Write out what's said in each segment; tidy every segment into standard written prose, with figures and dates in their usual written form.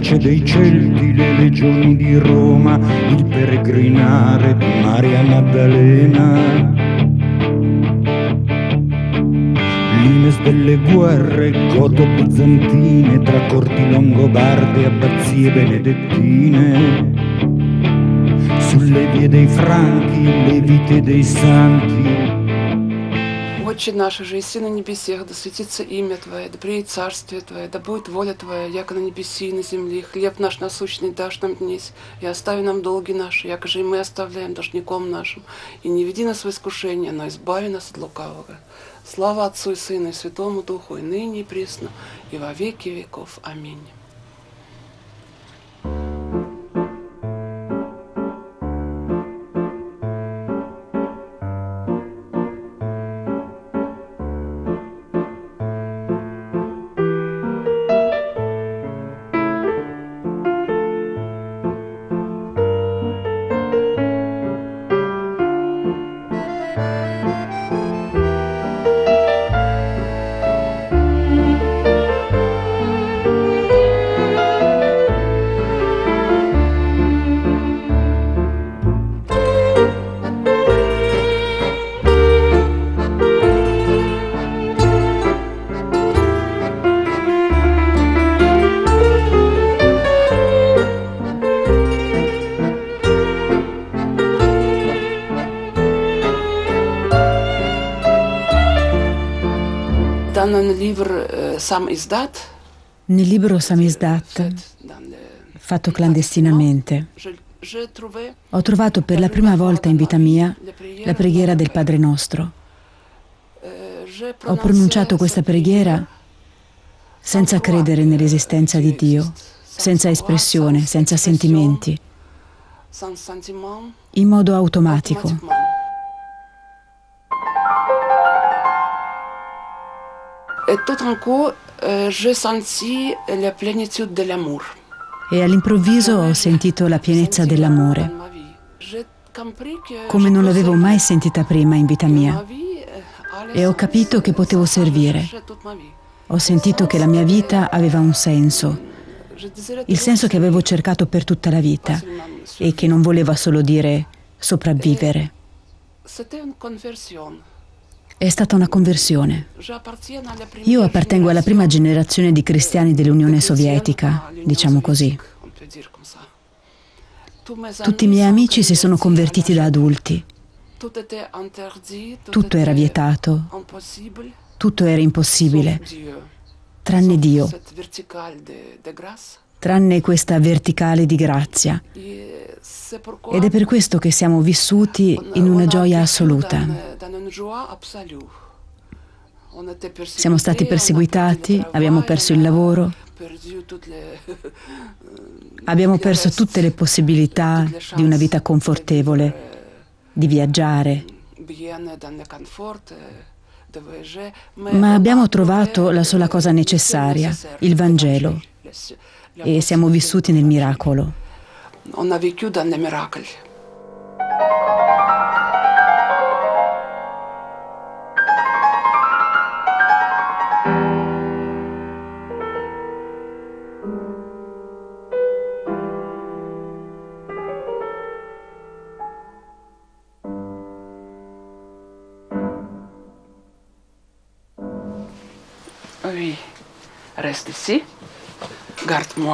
minacce dei Celti, le legioni di Roma, il peregrinare di Maria Maddalena. L'Ines delle guerre goto-bizantine, tra corti longobarde e abbazie benedettine. Sulle vie dei Franchi, le vite dei santi. Отче наш, же и на небесах, да светится имя Твое, да приедет царствие Твое, да будет воля Твоя, яко на небеси и на земле. Хлеб наш насущный дашь нам днесь, и остави нам долги наши, яко же и мы оставляем должником нашим. И не веди нас в искушение, но избави нас от лукавого. Слава Отцу и Сыну и Святому Духу, и ныне и присно, и во веки веков. Аминь. Nel libro Samizdat, fatto clandestinamente, ho trovato per la prima volta in vita mia la preghiera del Padre Nostro. Ho pronunciato questa preghiera senza credere nell'esistenza di Dio, senza espressione, senza sentimenti, in modo automatico. Et tout d'un coup, j'ai senti la plénitude de l'amour. E all'improvviso ho sentito la pienezza dell'amore, come non l'avevo mai sentita prima in vita mia. E ho capito che potevo servire. Ho sentito che la mia vita aveva un senso, il senso che avevo cercato per tutta la vita e che non voleva solo dire sopravvivere. È stata una conversione. Io appartengo alla prima generazione di cristiani dell'Unione Sovietica, diciamo così. Tutti i miei amici si sono convertiti da adulti. Tutto era vietato, tutto era impossibile, tranne Dio, tranne questa verticale di grazia. Ed è per questo che siamo vissuti in una gioia assoluta. Siamo stati perseguitati, abbiamo perso il lavoro, abbiamo perso tutte le possibilità di una vita confortevole, di viaggiare. Ma abbiamo trovato la sola cosa necessaria, il Vangelo, e siamo vissuti nel miracolo. On a vécu dans les miracles. Oui, reste ici. Garde-moi.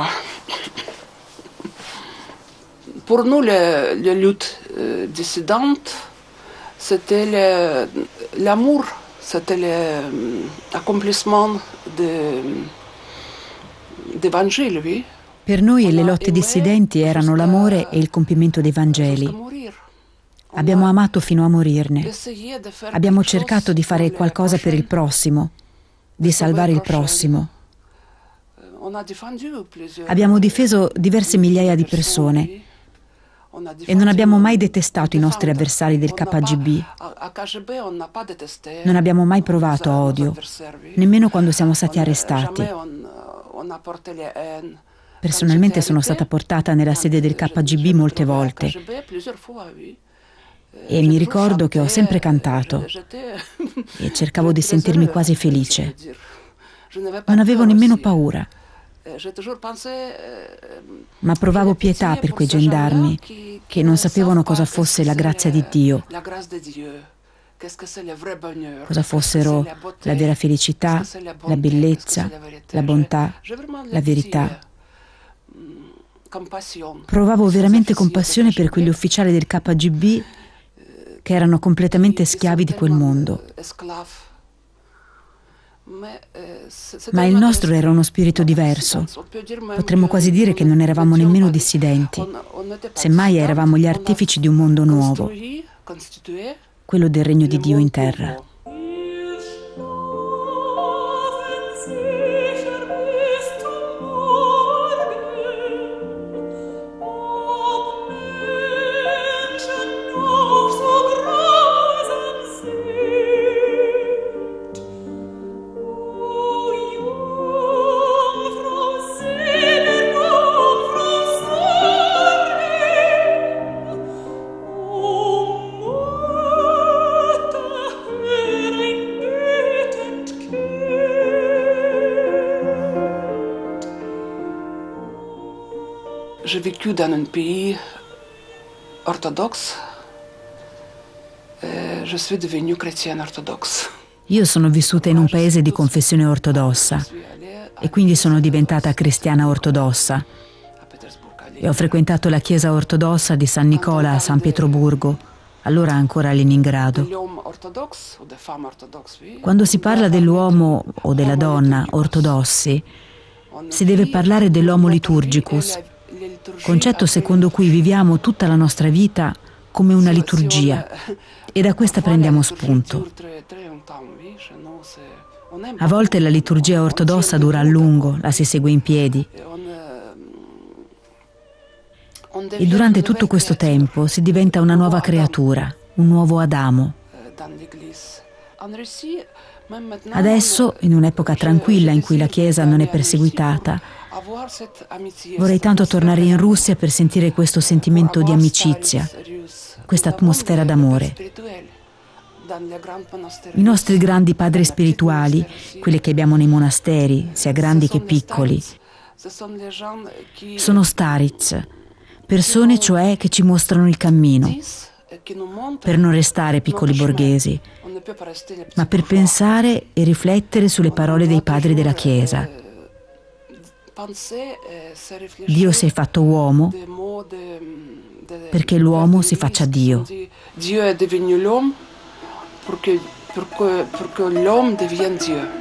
Pour nous, les luttes dissidentes, c'était l'amour, c'était l'accomplissement d'Evangile, oui. Per noi le lotte dissidenti erano l'amore e il compimento dei Vangeli. Abbiamo amato fino a morirne. Abbiamo cercato di fare qualcosa per il prossimo, di salvare il prossimo. Abbiamo difeso diverse migliaia di persone e non abbiamo mai detestato i nostri avversari del KGB. Non abbiamo mai provato odio, nemmeno quando siamo stati arrestati. Personalmente sono stata portata nella sede del KGB molte volte e mi ricordo che ho sempre cantato e cercavo di sentirmi quasi felice. Non avevo nemmeno paura. Ma provavo pietà per quei gendarmi che non sapevano cosa fosse la grazia di Dio, cosa fossero la vera felicità, la bellezza, la bontà, la verità. Provavo veramente compassione per quegli ufficiali del KGB che erano completamente schiavi di quel mondo. Ma il nostro era uno spirito diverso. Potremmo quasi dire che non eravamo nemmeno dissidenti. Semmai eravamo gli artefici di un mondo nuovo, quello del regno di Dio in terra. J'ai vécu dans un pays orthodoxe. Je suis devenue chrétienne orthodoxe. Io sono vissuta in un paese di confessione ortodossa e quindi sono diventata cristiana ortodossa. E ho frequentato la chiesa ortodossa di San Nicola a San Pietroburgo, allora ancora a Leningrado. Quando si parla dell'uomo o della donna ortodossi, si deve parlare dell'homo liturgicus, concetto secondo cui viviamo tutta la nostra vita come una liturgia e da questa prendiamo spunto. A volte la liturgia ortodossa dura a lungo, la si segue in piedi e durante tutto questo tempo si diventa una nuova creatura, un nuovo Adamo. Adesso, in un'epoca tranquilla in cui la Chiesa non è perseguitata, vorrei tanto tornare in Russia per sentire questo sentimento di amicizia, questa atmosfera d'amore. I nostri grandi padri spirituali, quelli che abbiamo nei monasteri, sia grandi che piccoli, sono starits, persone cioè che ci mostrano il cammino, per non restare piccoli borghesi, ma per pensare e riflettere sulle parole dei padri della Chiesa. Dio si è fatto uomo perché l'uomo si faccia Dio. Dio è devenu l'uomo perché l'uomo devienne Dio.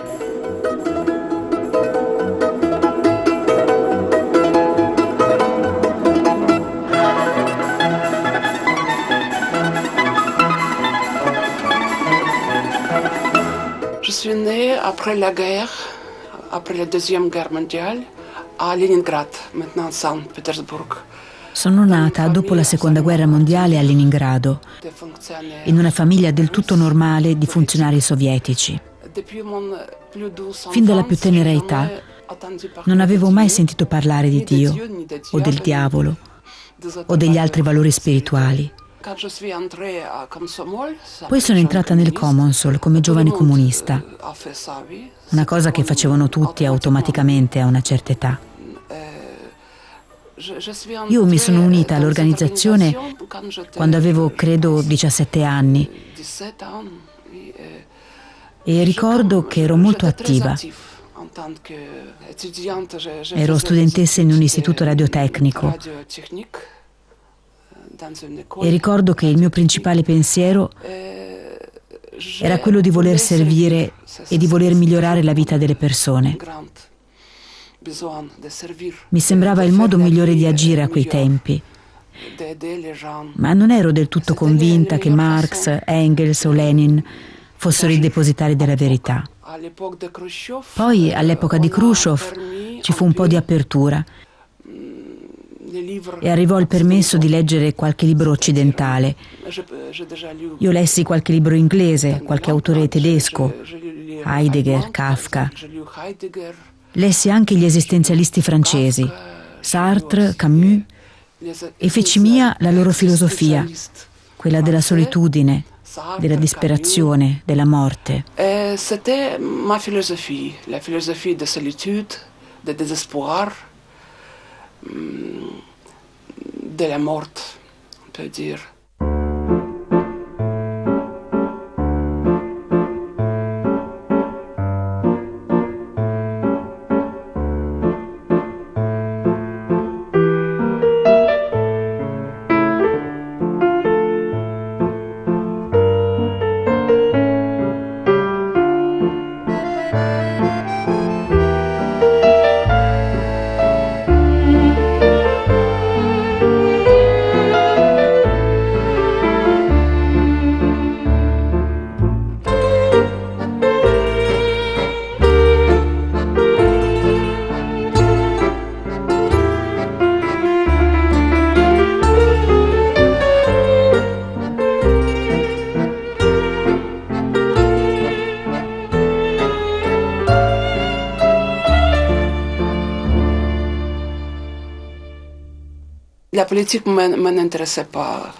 Je suis née après la guerre, après la Deuxième Guerre mondiale, a Leningrad, maintenant Saint Petersburg. Sono nata dopo la Seconda Guerra Mondiale a Leningrado, in una famiglia del tutto normale di funzionari sovietici. Fin dalla più tenera età non avevo mai sentito parlare di Dio, o del diavolo, o degli altri valori spirituali. Poi sono entrata nel Comonsol come giovane comunista, una cosa che facevano tutti automaticamente a una certa età. Io mi sono unita all'organizzazione quando avevo, credo, 17 anni e ricordo che ero molto attiva. Ero studentessa in un istituto radiotecnico e ricordo che il mio principale pensiero era quello di voler servire e di voler migliorare la vita delle persone. Mi sembrava il modo migliore di agire a quei tempi, ma non ero del tutto convinta che Marx, Engels o Lenin fossero i depositari della verità. Poi, all'epoca di Khrushchev, ci fu un po' di apertura e arrivò il permesso di leggere qualche libro occidentale. Io lessi qualche libro inglese, qualche autore tedesco, Heidegger, Kafka. Lessi anche gli esistenzialisti francesi, Sartre, Camus, e feci mia la loro filosofia, quella della solitudine, della disperazione, della morte. C'était ma philosophie, la philosophie de solitude, de désespoir, de la mort, on peut dire. La politique ne m'intéressait pas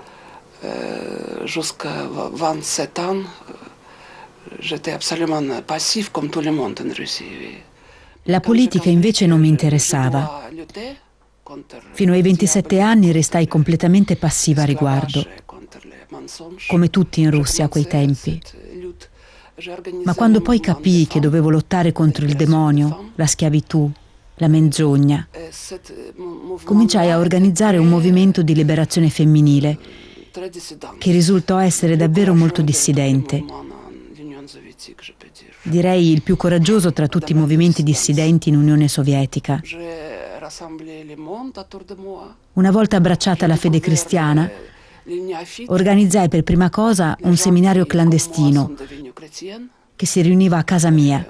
jusqu'à 27 ans. J'étais absolument passif come tout le monde in Russia. La politica invece non mi interessava. Fino ai 27 anni restai completamente passiva a riguardo, come tutti in Russia a quei tempi. Ma quando poi capii che dovevo lottare contro il demonio, la schiavitù, la menzogna, cominciai a organizzare un movimento di liberazione femminile che risultò essere davvero molto dissidente. Direi il più coraggioso tra tutti i movimenti dissidenti in Unione Sovietica. Una volta abbracciata la fede cristiana, organizzai per prima cosa un seminario clandestino che si riuniva a casa mia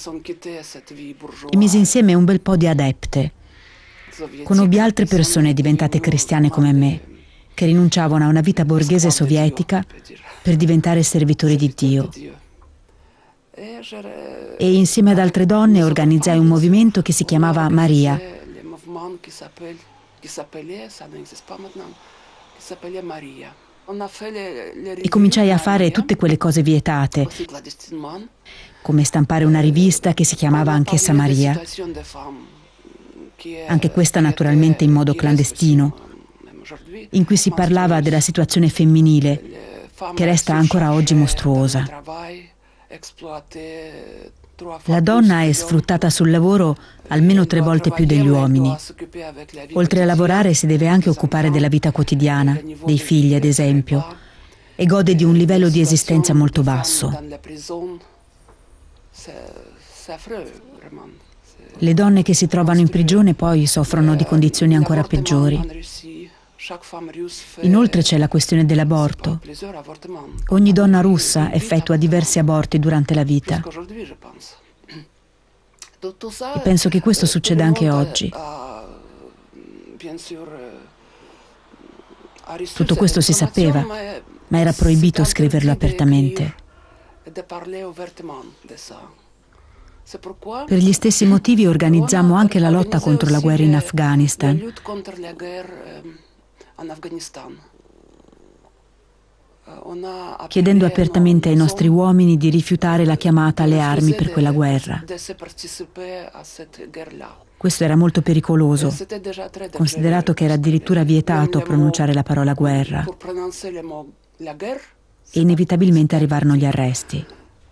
e misi insieme un bel po' di adepte. Conobbi altre persone diventate cristiane come me, che rinunciavano a una vita borghese sovietica per diventare servitori di Dio. E insieme ad altre donne organizzai un movimento che si chiamava Maria. E cominciai a fare tutte quelle cose vietate, come stampare una rivista che si chiamava anch'essa Maria, anche questa naturalmente in modo clandestino, in cui si parlava della situazione femminile, che resta ancora oggi mostruosa. La donna è sfruttata sul lavoro almeno 3 volte più degli uomini. Oltre a lavorare si deve anche occupare della vita quotidiana, dei figli ad esempio, e gode di un livello di esistenza molto basso. Le donne che si trovano in prigione poi soffrono di condizioni ancora peggiori. Inoltre c'è la questione dell'aborto. Ogni donna russa effettua diversi aborti durante la vita. E penso che questo succeda anche oggi. Tutto questo si sapeva, ma era proibito scriverlo apertamente. Per gli stessi motivi organizzammo anche la lotta contro la guerra in Afghanistan. Chiedendo apertamente ai nostri uomini di rifiutare la chiamata alle armi per quella guerra. Questo era molto pericoloso, considerato che era addirittura vietato pronunciare la parola guerra. E inevitabilmente arrivarono gli arresti.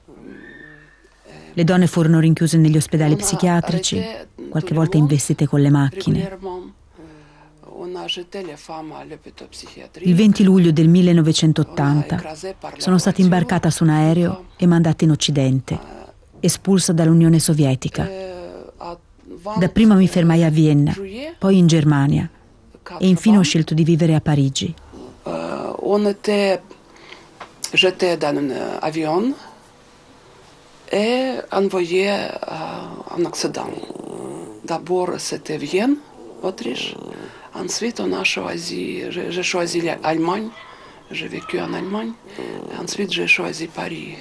Le donne furono rinchiuse negli ospedali psichiatrici, qualche volta investite con le macchine. Il 20 luglio del 1980 sono stata imbarcata su un aereo e mandata in Occidente, espulsa dall'Unione Sovietica. Dapprima mi fermai a Vienna, poi in Germania e infine ho scelto di vivere a Parigi. J'étais dans un avion et envoyé en Occident. D'abord c'était Vienne, Autriche. Ensuite, j'ai choisi l'Allemagne, j'ai vécu en Allemagne, et ensuite j'ai choisi Paris.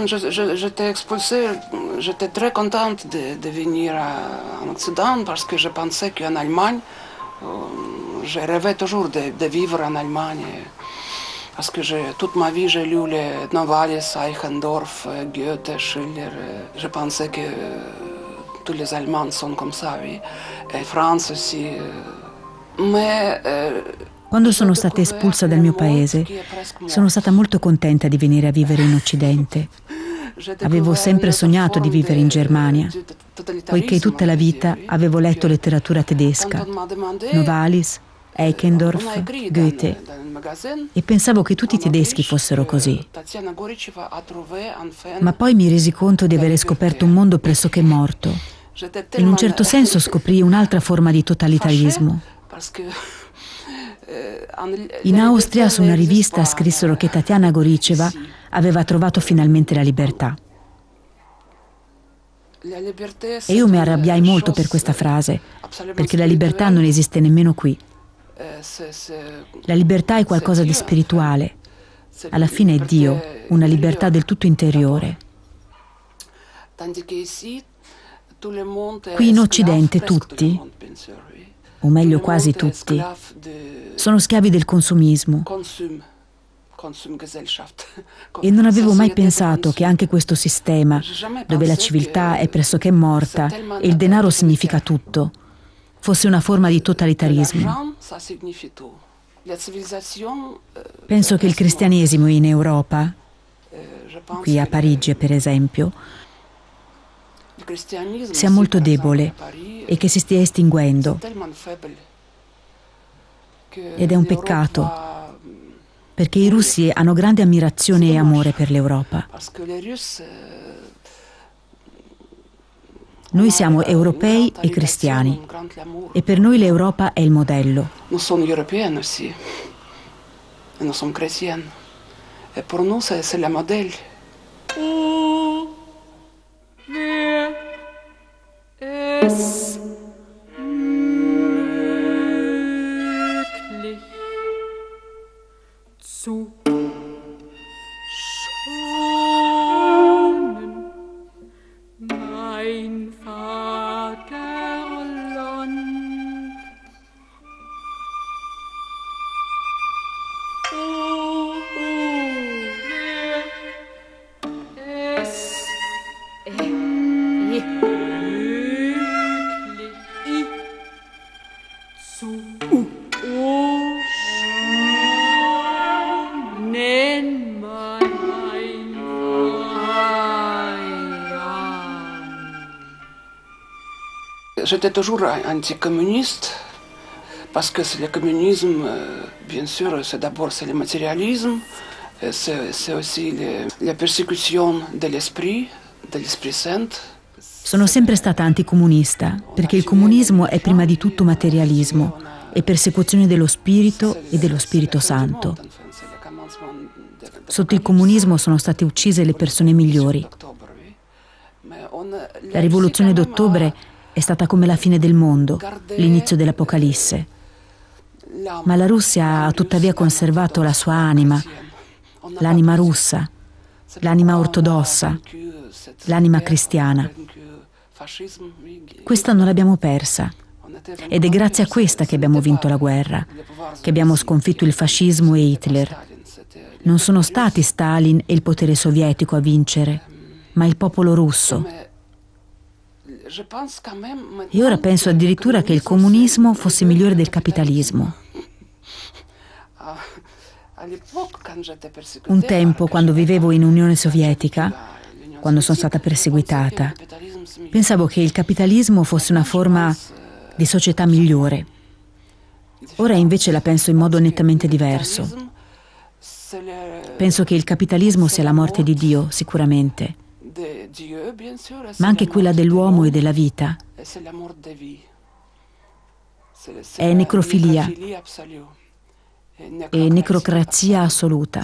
j'étais expulsée, j'étais très contente de venir en Occident parce que je pensais qu'en Allemagne, je rêvais toujours de vivre en Allemagne. Parce que toute ma vie, j'ai lu les Novalis, Eichendorff, Goethe, Schiller. Je pensais que tous les Allemands sont comme ça, oui. Et France aussi. Mais quando sono stata espulsa dal mio paese, sono stata molto contenta di venire a vivere in Occidente. Avevo sempre sognato di vivere in Germania, poiché tutta la vita avevo letto letteratura tedesca, Novalis, Eichendorff, Goethe, e pensavo che tutti i tedeschi fossero così. Ma poi mi resi conto di avere scoperto un mondo pressoché morto. In un certo senso scoprii un'altra forma di totalitarismo. In Austria, su una rivista, scrissero che Tatiana Goricheva aveva trovato finalmente la libertà. E io mi arrabbiai molto per questa frase, perché la libertà non esiste nemmeno qui. La libertà è qualcosa di spirituale. Alla fine è Dio, una libertà del tutto interiore. Qui in Occidente tutti, o meglio quasi tutti, sono schiavi del consumismo. E non avevo mai pensato che anche questo sistema, dove la civiltà è pressoché morta e il denaro significa tutto, fosse una forma di totalitarismo. Penso che il cristianesimo in Europa, qui a Parigi per esempio, sia molto debole e che si stia estinguendo. Ed è un peccato, perché i russi hanno grande ammirazione e amore per l'Europa. Noi siamo europei e cristiani e per noi l'Europa è il modello. Nous sommes européens aussi. Et nous sommes chrétiens. Et pour nous, c'est le modèle. Oh, wer es möglich zu schonen, mein Vaterland. Oh, wer es möglich zu schonen, mein Heiland. J'étais toujours anticommuniste. Parce que le communisme, bien sûr, c'est d'abord le matérialisme, c'est aussi la persécution de l'esprit saint. Sono sempre stata anticomunista, perché il comunismo è prima di tutto materialismo e persecuzione dello spirito e dello Spirito Santo. Sotto il comunismo sono state uccise le persone migliori. La rivoluzione d'ottobre è stata come la fine del mondo, l'inizio dell'Apocalisse. Ma la Russia ha tuttavia conservato la sua anima, l'anima russa, l'anima ortodossa, l'anima cristiana. Questa non l'abbiamo persa. Ed è grazie a questa che abbiamo vinto la guerra, che abbiamo sconfitto il fascismo e Hitler. Non sono stati Stalin e il potere sovietico a vincere, ma il popolo russo. E ora penso addirittura che il comunismo fosse migliore del capitalismo. Un tempo, quando vivevo in Unione Sovietica, quando sono stata perseguitata, pensavo che il capitalismo fosse una forma di società migliore. Ora invece la penso in modo nettamente diverso. Penso che il capitalismo sia la morte di Dio, sicuramente, ma anche quella dell'uomo e della vita. È necrofilia e necrocrazia assoluta.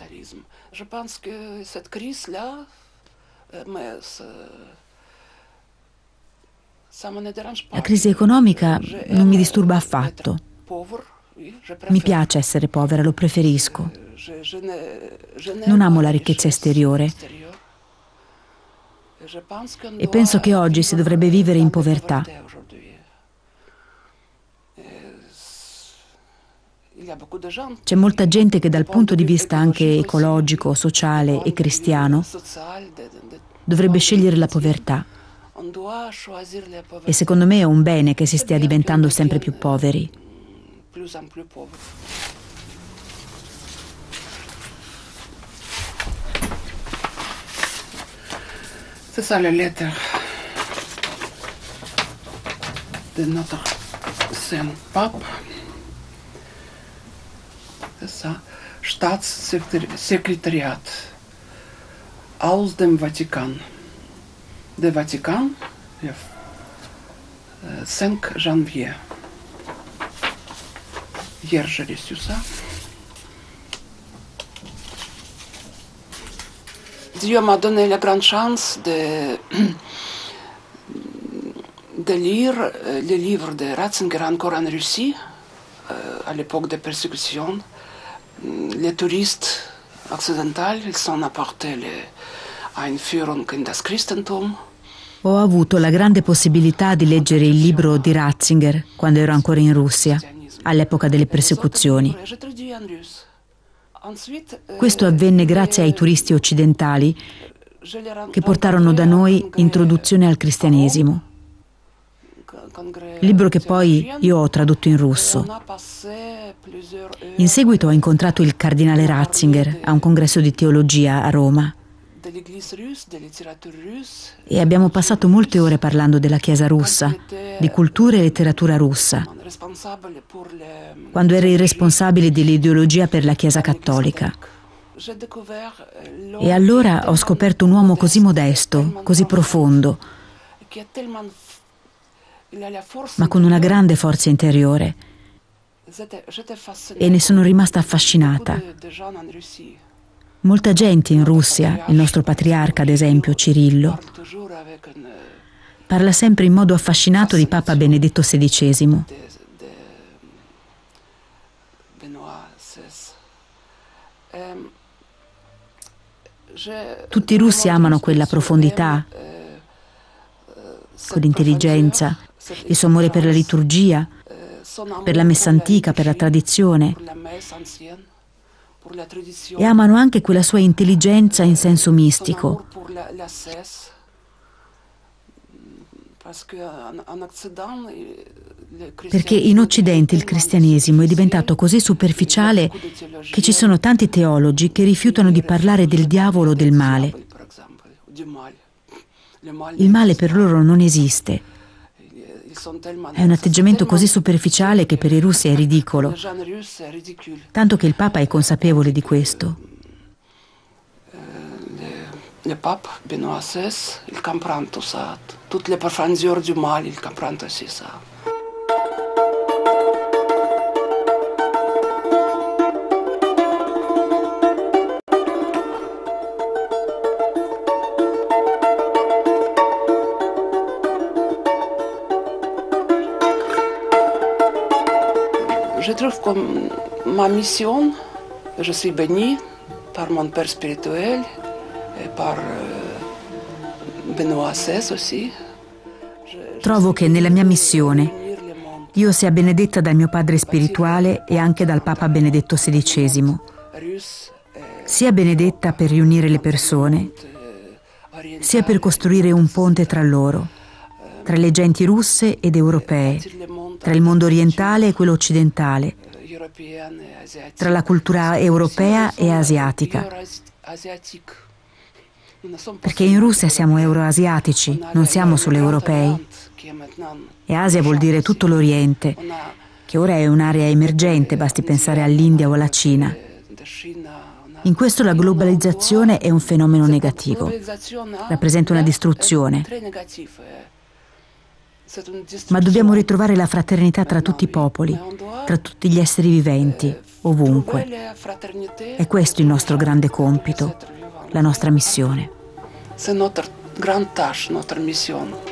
La crisi economica non mi disturba affatto. Mi piace essere povera, lo preferisco. Non amo la ricchezza esteriore, E penso che oggi si dovrebbe vivere in povertà. C'è molta gente che dal punto di vista anche ecologico, sociale e cristiano dovrebbe scegliere la povertà. E secondo me è un bene che si stia diventando sempre più poveri. C'est ça la lettre de notre saint pape. C'est ça. Staatssekretariat aus dem Vatikan. De Vatican, 5 janvier. Hier, j'ai reçu ça. Dieu m'a donné la grande chance de lire les livres de Ratzinger encore en Russie, à l'époque des persécutions. Les touristes occidentaux, ils ont apporté l'Einführung in das Christentum. Ho avuto la grande possibilità di leggere il libro di Ratzinger quando ero ancora in Russia, all'epoca delle persecuzioni. Questo avvenne grazie ai turisti occidentali che portarono da noi Introduzione al cristianesimo, libro che poi io ho tradotto in russo. In seguito ho incontrato il cardinale Ratzinger a un congresso di teologia a Roma e abbiamo passato molte ore parlando della Chiesa russa, di cultura e letteratura russa, quando era il responsabile dell'ideologia per la Chiesa cattolica. E allora ho scoperto un uomo così modesto, così profondo, ma con una grande forza interiore, e ne sono rimasta affascinata. Molta gente in Russia, il nostro patriarca ad esempio, Cirillo, parla sempre in modo affascinato di Papa Benedetto XVI. Tutti i russi amano quella profondità, quell'intelligenza, il suo amore per la liturgia, per la messa antica, per la tradizione, e amano anche quella sua intelligenza in senso mistico. Perché in Occidente il cristianesimo è diventato così superficiale che ci sono tanti teologi che rifiutano di parlare del diavolo o del male. Il male per loro non esiste. È un atteggiamento così superficiale che per i russi è ridicolo, tanto che il Papa è consapevole di questo. Le Pape Benoît XVI, il comprend tout ça. Toutes les profondeurs du mal, il comprend aussi ça. Je trouve comme ma mission, je suis bénie par mon père spirituel et par Benoît XVI aussi. Trovo che nella mia missione io sia benedetta dal mio padre spirituale e anche dal Papa Benedetto XVI. Sia benedetta per riunire le persone, sia per costruire un ponte tra loro, tra le genti russe ed europee, tra il mondo orientale e quello occidentale, tra la cultura europea e asiatica. Perché in Russia siamo euroasiatici, non siamo solo europei. E Asia vuol dire tutto l'Oriente, che ora è un'area emergente, basti pensare all'India o alla Cina. In questo la globalizzazione è un fenomeno negativo, rappresenta una distruzione. Ma dobbiamo ritrovare la fraternità tra tutti i popoli, tra tutti gli esseri viventi, ovunque. È questo il nostro grande compito, la nostra missione. C'est notre grande tâche, notre mission.